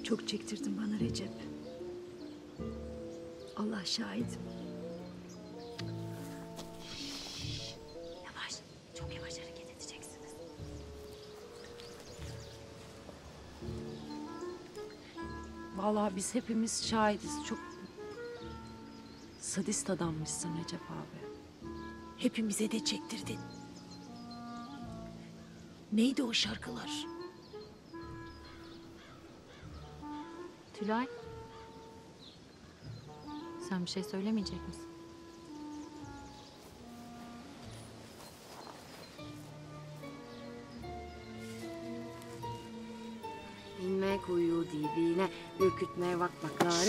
Çok çektirdin bana Recep. Allah şahidim. Yavaş, çok yavaş hareket edeceksiniz. Vallahi biz hepimiz şahidiz. Çok sadist adammışsın Recep abi. Hepimize de çektirdin. Neydi o şarkılar? Tülay. Sen bir şey söylemeyecek misin? İnme kuyu dibine, ürkütme vakmakları.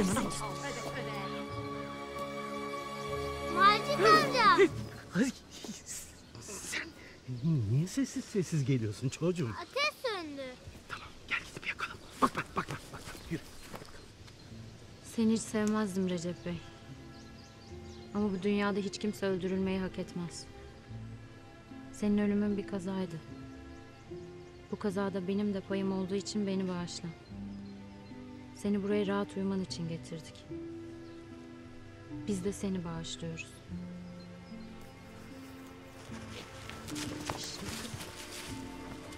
Macit amca. Ay, sen niye sessiz geliyorsun çocuğum? Ateş söndü. Tamam gel gidip yakalım. Bak yürü. Seni hiç sevmezdim Recep Bey. Ama bu dünyada hiç kimse öldürülmeyi hak etmez. Senin ölümün bir kazaydı. Bu kazada benim de payım olduğu için beni bağışla. Seni buraya rahat uyuman için getirdik. Biz de seni bağışlıyoruz. Şimdi